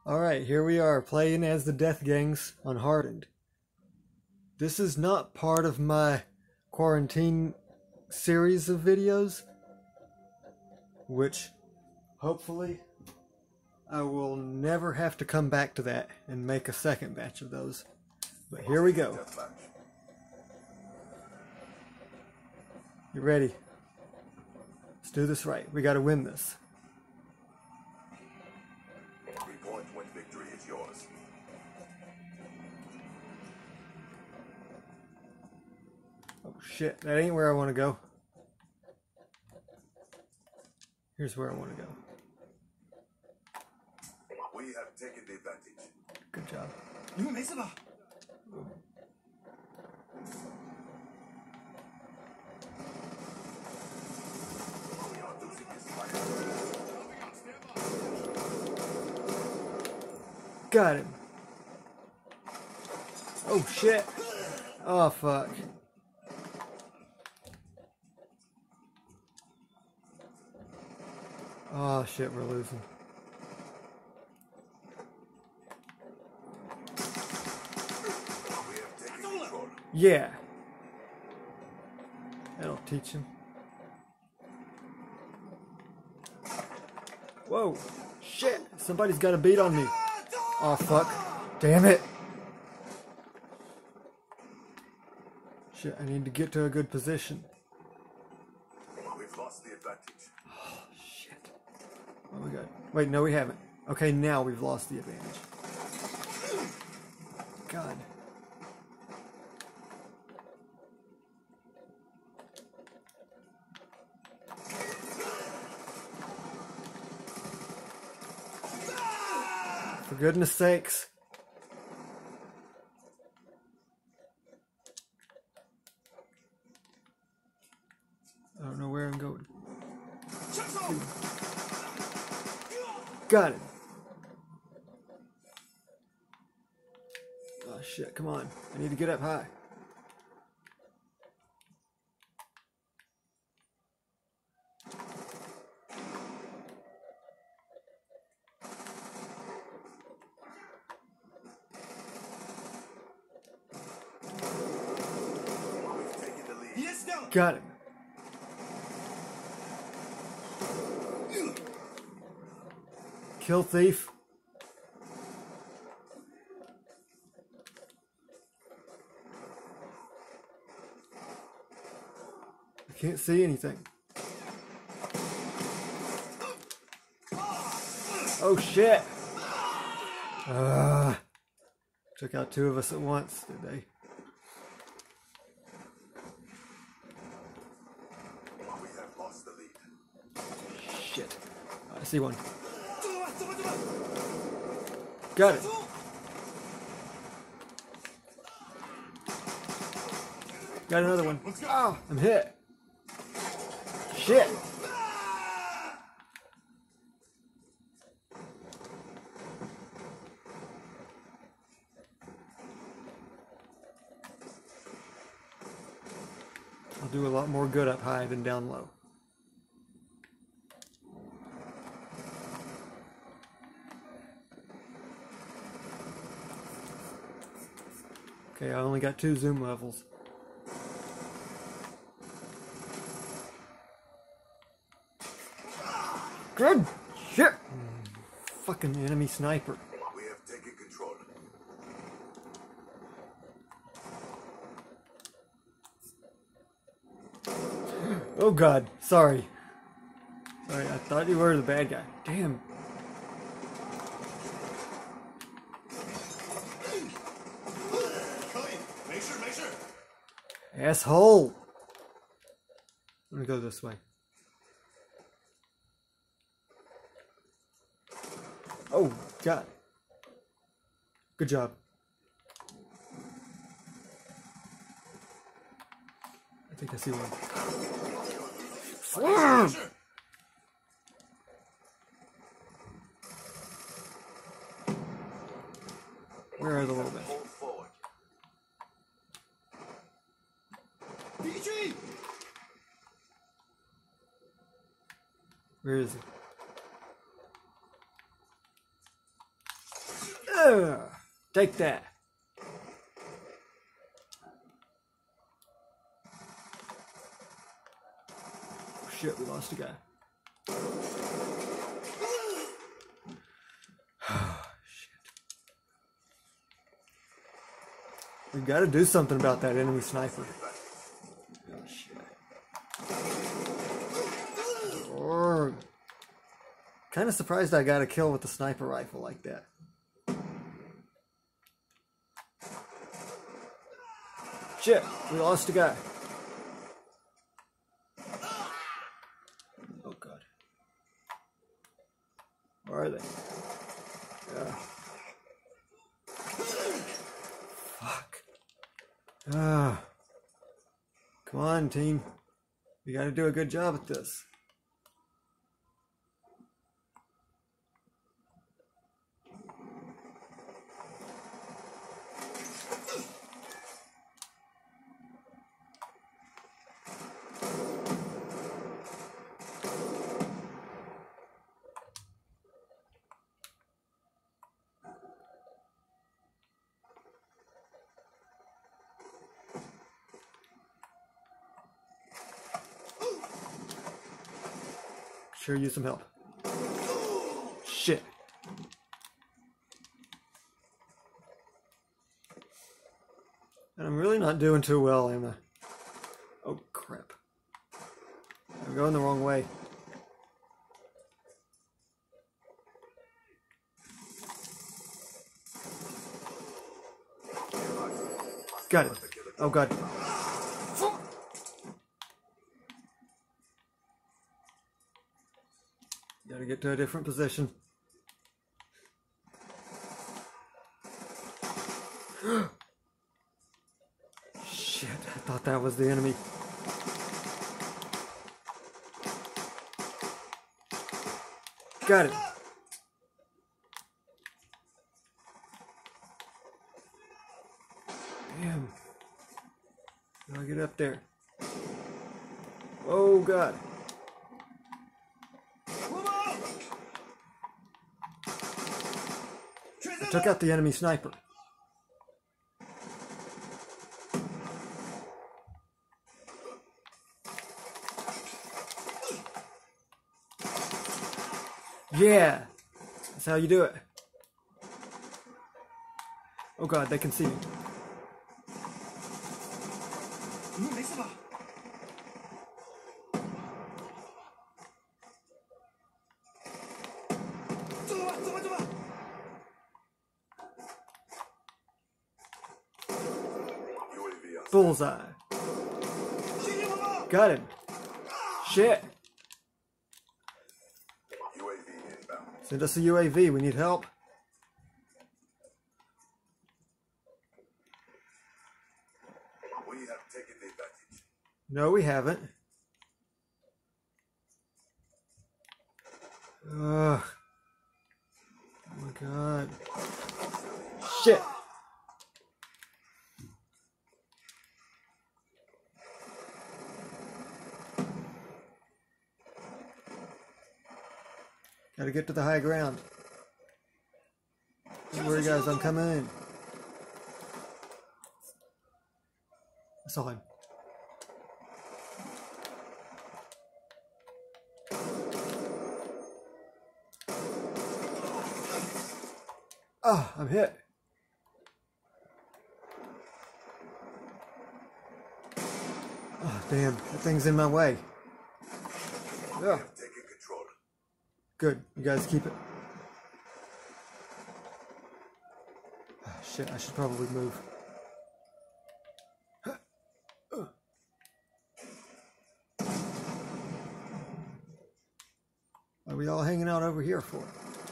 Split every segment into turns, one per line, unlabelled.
Alright, here we are playing as the Deathgangs on Hardened. This is not part of my quarantine series of videos, which hopefully I will never have to come back to that and make a second batch of those. But here we go. You ready? Let's do this right. We gotta win this.
When victory is yours.
Oh shit, that ain't where I want to go. Here's where I want to go.
We have taken the advantage.
Good job.
We are losing this fight.
Got him. Oh shit. Oh fuck. Oh shit, we're losing.
We have taken control.
Yeah. That'll teach him. Whoa. Shit. Somebody's got a bead on me. Oh fuck. Damn it. Shit, I need to get to a good position.
We've lost the advantage.
Oh shit. Oh my god. Wait, no we haven't. Okay, now we've lost the advantage. God. For goodness sakes. I don't know where I'm going. Got it. Oh shit, come on. I need to get up high.
We've taken the lead. Yes, no.
Got him. Kill thief. I can't see anything. Oh shit. Took out two of us at once, did they?
We have lost the lead.
Shit. I see one. Got it. Got another one. Oh, I'm hit. Shit. I'll do a lot more good up high than down low. Okay, I only got 2 zoom levels. Good shit! Fucking enemy sniper.
We have taken control.
Oh god, sorry. Sorry, I thought you were the bad guy. Damn.
Make sure.
Asshole! Let me go this way. Oh, God. Good job. I think I see one. Where are the little bits?
Hold forward.
Where is he? Take that. Oh, shit, we lost a guy. We gotta do something about that enemy sniper. Oh, shit. Kind of surprised I got a kill with the sniper rifle like that. Shit, we lost a guy. Oh god. Where are they? Yeah. Fuck. Ah. Come on, team. We gotta do a good job at this. Sure use some help. Shit. And I'm really not doing too well, am I? Oh crap. I'm going the wrong way. Got it. Oh god. Gotta get to a different position. Shit, I thought that was the enemy. Got it. Damn. How do I get up there? Oh god. I took out the enemy sniper. Yeah, that's how you do it. Oh god, they can see me. Bullseye. Got him. Shit. Send us a UAV. We need help.
We have taken the advantage.
No, we haven't. Ugh. Oh my god. Shit. Gotta get to the high ground. Don't worry guys, I'm coming in. I saw him. Oh, I'm hit. Oh, damn, that thing's in my way. Yeah. Good, you guys keep it. Oh, shit, I should probably move. What are we all hanging out over here for?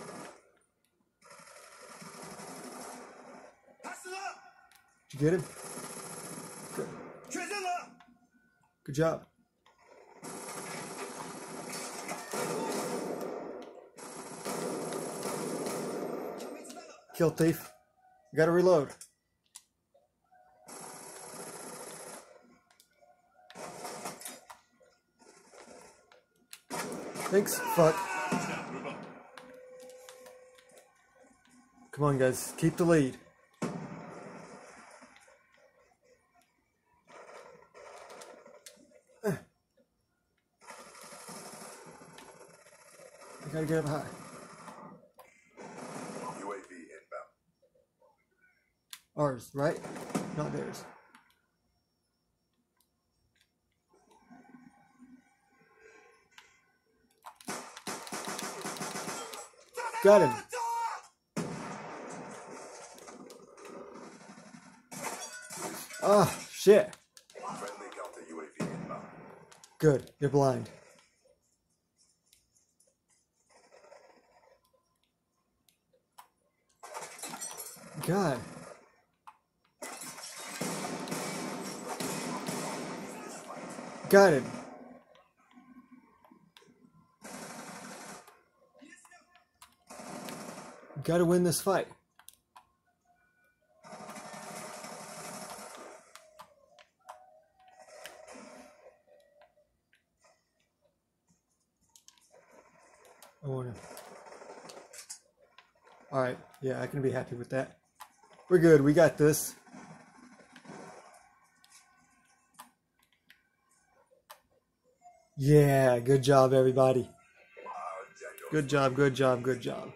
Did you get him? Good. Good job. Kill thief. Gotta reload. Thanks. Fuck. Come on, guys. Keep the lead. I gotta get up high.
UAV inbound.
Ours, right? Not theirs. Got him. Oh, shit.
Friendly counter UAV inbound.
Good. You're blind. God. Got him. Gotta win this fight. I wanna. Alright, yeah, I can be happy with that. We're good, we got this. Yeah, good job, everybody. Good job, good job, good job.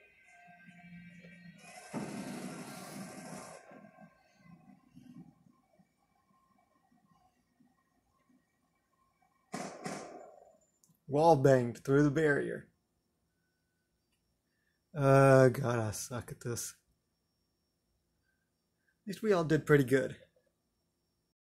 Wall banged through the barrier. God, I suck at this. At least we all did pretty good.